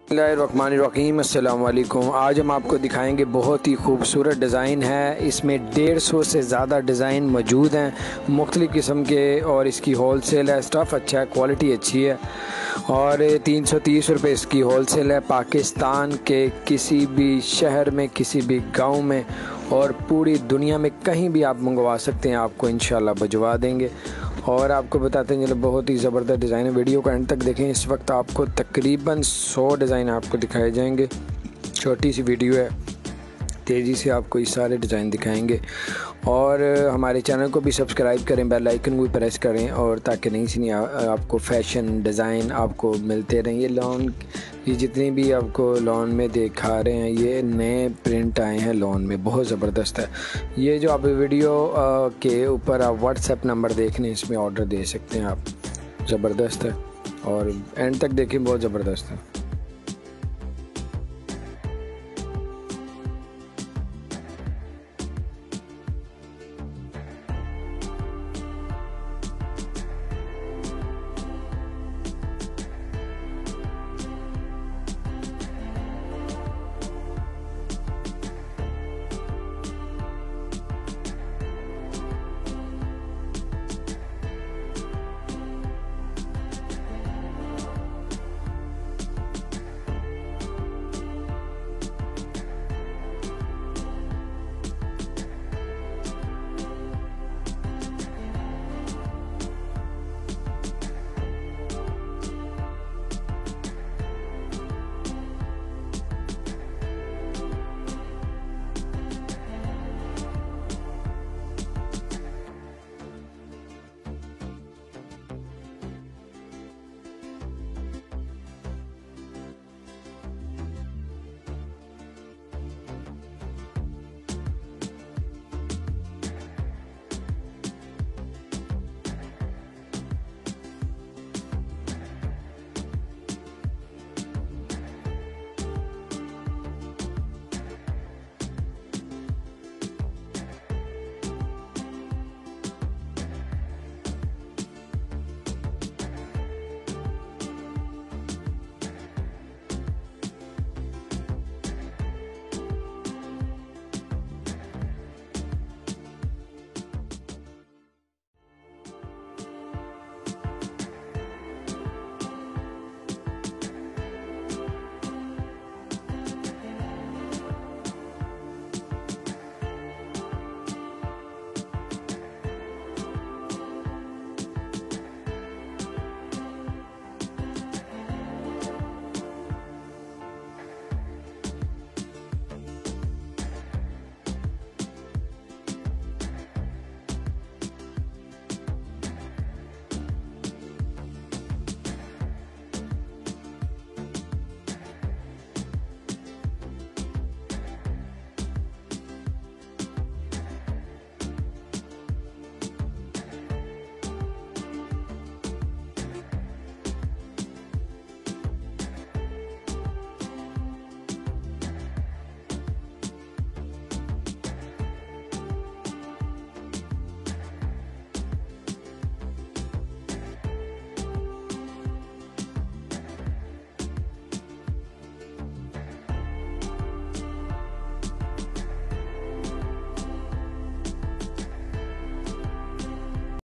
बिस्मिल्लाहिर्रहमानिर्रहीम, अस्सलाम वालेकुम। आज हम आपको दिखाएंगे बहुत ही खूबसूरत डिज़ाइन है। इसमें 150 से ज़्यादा डिज़ाइन मौजूद हैं मुख्तलिफ़ किस्म के, और इसकी होल सेल है। स्टफ़ अच्छा है, क्वालिटी अच्छी है, और 330 रुपये इसकी होल सेल है। पाकिस्तान के किसी भी शहर में, किसी भी गाँव में, और पूरी दुनिया में कहीं भी आप मंगवा सकते हैं, आपको इंशाल्लाह भिजवा देंगे। और आपको बताते हैं चलो, बहुत ही ज़बरदस्त डिज़ाइन है। वीडियो को एंड तक देखें। इस वक्त आपको तकरीबन 100 डिज़ाइन आपको दिखाए जाएंगे। छोटी सी वीडियो है, तेज़ी से आपको ये सारे डिज़ाइन दिखाएंगे। और हमारे चैनल को भी सब्सक्राइब करें, बेल आइकन को भी प्रेस करें, और ताकि नई सी आपको फ़ैशन डिज़ाइन आपको मिलते रहें। ये लॉन, ये जितनी भी आपको लॉन में दिखा रहे हैं, ये नए प्रिंट आए हैं लॉन में, बहुत ज़बरदस्त है। ये जो आप वीडियो के ऊपर आप व्हाट्सएप नंबर देख लें, इसमें ऑर्डर दे सकते हैं आप। ज़बरदस्त है, और एंड तक देखें, बहुत ज़बरदस्त है।